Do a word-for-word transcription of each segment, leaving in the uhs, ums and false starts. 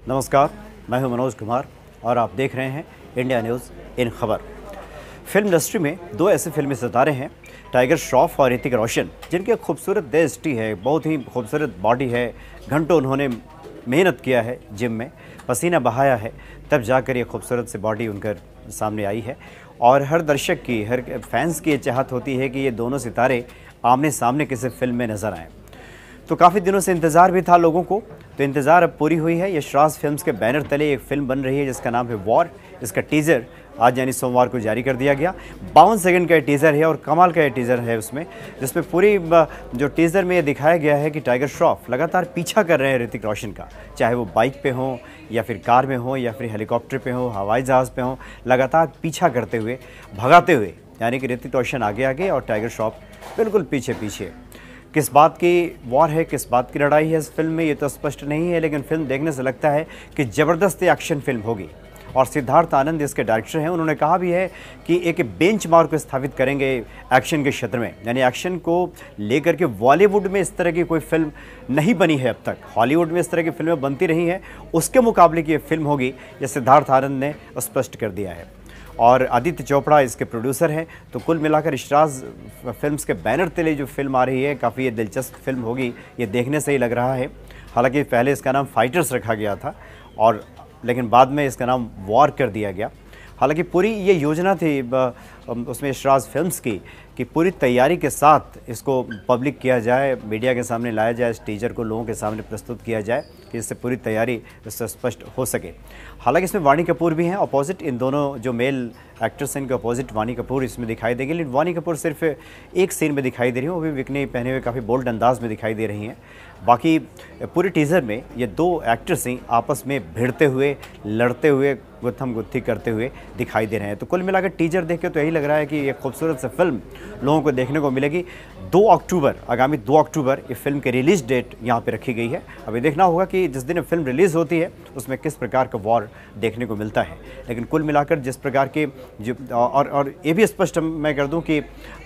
नमस्कार, मैं हूं मनोज कुमार और आप देख रहे हैं इंडिया न्यूज़ इन खबर। फिल्म इंडस्ट्री में दो ऐसे फिल्मी सितारे हैं, टाइगर श्रॉफ और ऋतिक रोशन, जिनके खूबसूरत देहष्टि है, बहुत ही खूबसूरत बॉडी है। घंटों उन्होंने मेहनत किया है, जिम में पसीना बहाया है, तब जाकर ये खूबसूरत सी बॉडी उनकर सामने आई है। और हर दर्शक की, हर फैंस की ये चाहत होती है कि ये दोनों सितारे आमने सामने किसी फिल्म में नज़र आएँ। तो काफ़ी दिनों से इंतज़ार भी था लोगों को, तो इंतज़ार अब पूरी हुई है। यशराज फिल्म्स के बैनर तले एक फ़िल्म बन रही है जिसका नाम है वॉर। इसका टीज़र आज यानी सोमवार को जारी कर दिया गया। बावन सेकंड का ये टीज़र है और कमाल का ये टीज़र है उसमें, जिसमें पूरी जो टीज़र में ये दिखाया गया है कि टाइगर श्रॉफ लगातार पीछा कर रहे हैं ऋतिक रोशन का, चाहे वो बाइक पे हो या फिर कार में हो या फिर हेलीकॉप्टर पे हो, हवाई जहाज़ पे हो, लगातार पीछा करते हुए, भगाते हुए, यानी कि ऋतिक रोशन आगे आगे और टाइगर श्रॉफ बिल्कुल पीछे पीछे। किस बात की वॉर है, किस बात की लड़ाई है इस फिल्म में, ये तो स्पष्ट नहीं है, लेकिन फिल्म देखने से लगता है कि ज़बरदस्त एक्शन फिल्म होगी। और सिद्धार्थ आनंद इसके डायरेक्टर हैं, उन्होंने कहा भी है कि एक बेंचमार्क को स्थापित करेंगे एक्शन के क्षेत्र में, यानी एक्शन को लेकर के बॉलीवुड में इस तरह की कोई फिल्म नहीं बनी है अब तक। हॉलीवुड में इस तरह की फिल्में बनती रही हैं, उसके मुकाबले की ये फिल्म होगी, ये सिद्धार्थ आनंद ने स्पष्ट कर दिया है। और आदित्य चोपड़ा इसके प्रोड्यूसर हैं। तो कुल मिलाकर यशराज फिल्म्स के बैनर तले जो फिल्म आ रही है, काफ़ी ये दिलचस्प फिल्म होगी, ये देखने से ही लग रहा है। हालांकि पहले इसका नाम फाइटर्स रखा गया था और लेकिन बाद में इसका नाम वॉर कर दिया गया। हालांकि पूरी ये योजना थी उसमें यशराज फिल्म्स की कि पूरी तैयारी के साथ इसको पब्लिक किया जाए, मीडिया के सामने लाया जाए, इस टीजर को लोगों के सामने प्रस्तुत किया जाए कि इससे पूरी तैयारी इससे स्पष्ट हो सके। हालांकि इसमें वाणी कपूर भी हैं अपोजिट, इन दोनों जो मेल एक्टर्स हैं इनके अपोजिट वाणी कपूर इसमें दिखाई देंगे। लेकिन वाणी कपूर सिर्फ एक सीन में दिखाई दे रही हैं, वो भी बिकनी पहने हुए काफ़ी बोल्ड अंदाज में दिखाई दे रही हैं। बाकी पूरे टीज़र में ये दो एक्टर्स ही आपस में भिड़ते हुए, लड़ते हुए, गुत्थम गुत्थी करते हुए दिखाई दे रहे हैं। तो कुल मिलाकर टीजर देख के तो यही लग रहा है कि ये खूबसूरत सी फिल्म लोगों को देखने को मिलेगी। दो अक्टूबर, आगामी दो अक्टूबर ये फिल्म की रिलीज़ डेट यहाँ पे रखी गई है। अभी देखना होगा कि जिस दिन फिल्म रिलीज़ होती है उसमें किस प्रकार का वॉर देखने को मिलता है। लेकिन कुल मिलाकर जिस प्रकार के जो और और ये भी स्पष्ट मैं कर दूं कि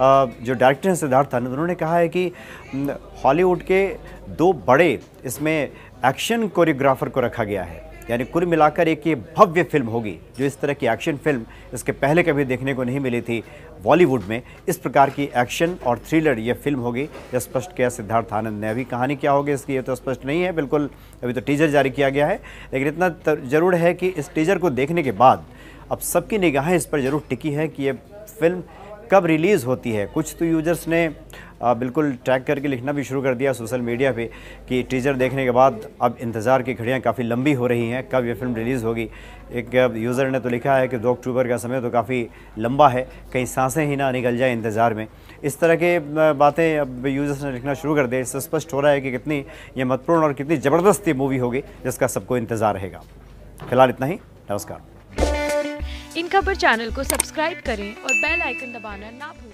जो डायरेक्टर हैं सिद्धार्थ आनंद, उन्होंने कहा है कि हॉलीवुड के दो बड़े इसमें एक्शन कोरियोग्राफर को रखा गया है, यानी कुल मिलाकर एक ये भव्य फिल्म होगी। जो इस तरह की एक्शन फिल्म इसके पहले कभी देखने को नहीं मिली थी बॉलीवुड में, इस प्रकार की एक्शन और थ्रिलर ये फिल्म होगी, यह स्पष्ट किया सिद्धार्थ आनंद ने। अभी कहानी क्या होगी इसकी ये तो स्पष्ट नहीं है, बिल्कुल अभी तो टीजर जारी किया गया है। लेकिन इतना ज़रूर है कि इस टीजर को देखने के बाद अब सबकी निगाहें इस पर ज़रूर टिकी है कि ये फिल्म कब रिलीज़ होती है। कुछ तो यूजर्स ने आ, बिल्कुल टैग करके लिखना भी शुरू कर दिया सोशल मीडिया पे कि टीजर देखने के बाद अब इंतज़ार की घड़ियां काफ़ी लंबी हो रही हैं, कब ये फिल्म रिलीज़ होगी। एक यूज़र ने तो लिखा है कि दो अक्टूबर का समय तो काफ़ी लंबा है, कहीं सांसें ही ना निकल जाए इंतज़ार में। इस तरह के बातें अब यूज़र्स ने लिखना शुरू कर दिया। इससे स्पष्ट हो रहा है कि कितनी ये महत्वपूर्ण और कितनी ज़बरदस्त ये मूवी होगी जिसका सबको इंतज़ार रहेगा। फिलहाल इतना ही, नमस्कार। इन खबर चैनल को सब्सक्राइब करें और बेल आइकन दबाना ना भूलें।